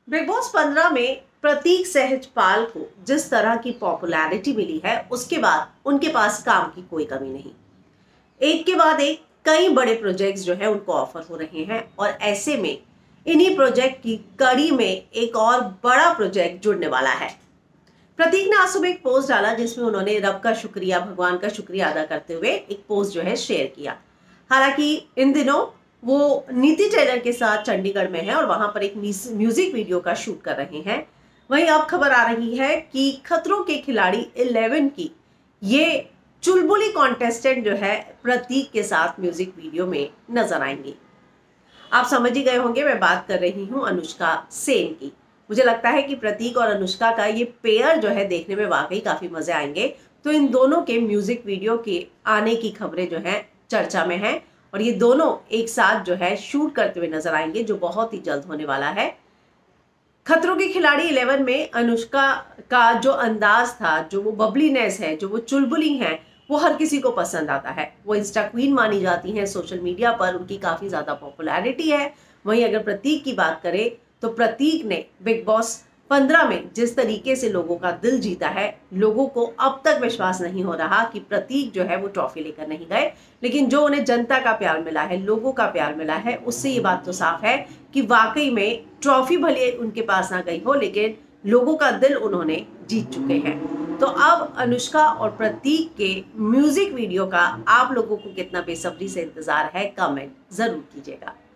Big boss 15 में प्रतीक सहजपाल को जिस तरह की पॉपुलैरिटी मिली है, उसके बाद उनके पास काम की कोई कमी नहीं। एक के बाद एक कई बड़े प्रोजेक्ट्स जो है उनको ऑफर हो रहे हैं और ऐसे में इन्हीं प्रोजेक्ट की कड़ी में एक और बड़ा प्रोजेक्ट जुड़ने वाला है। प्रतीक ने आज सुबह एक पोस्ट डाला जिसमें उन्होंने रब का शुक्रिया, भगवान का शुक्रिया अदा करते हुए एक पोस्ट जो है शेयर किया। हालांकि इन दिनों वो नीति टेलर के साथ चंडीगढ़ में है और वहां पर एक म्यूजिक वीडियो का शूट कर रहे हैं। वहीं अब खबर आ रही है कि खतरों के खिलाड़ी 11 की ये चुलबुली कॉन्टेस्टेंट जो है प्रतीक के साथ म्यूजिक वीडियो में नजर आएंगी। आप समझ ही गए होंगे, मैं बात कर रही हूं अनुष्का सेन की। मुझे लगता है कि प्रतीक और अनुष्का का ये पेयर जो है देखने में वाकई काफी मजे आएंगे। तो इन दोनों के म्यूजिक वीडियो के आने की खबरें जो है चर्चा में है और ये दोनों एक साथ जो है शूट करते हुए नजर आएंगे, जो बहुत ही जल्द होने वाला है। खतरों के खिलाड़ी 11 में अनुष्का का जो अंदाज था, जो वो बबलीनेस है, जो वो चुलबुली है, वो हर किसी को पसंद आता है। वो इंस्टा क्वीन मानी जाती हैं, सोशल मीडिया पर उनकी काफी ज्यादा पॉपुलैरिटी है। वहीं अगर प्रतीक की बात करें तो प्रतीक ने बिग बॉस 15 में जिस तरीके से लोगों का दिल जीता है, लोगों को अब तक विश्वास नहीं हो रहा कि प्रतीक जो है वो ट्रॉफी लेकर नहीं गए। लेकिन जो उन्हें जनता का प्यार मिला है, लोगों का प्यार मिला है, उससे ये बात तो साफ है कि वाकई में ट्रॉफी भले उनके पास ना गई हो, लेकिन लोगों का दिल उन्होंने जीत चुके हैं। तो अब अनुष्का और प्रतीक के म्यूजिक वीडियो का आप लोगों को कितना बेसब्री से इंतजार है, कमेंट जरूर कीजिएगा।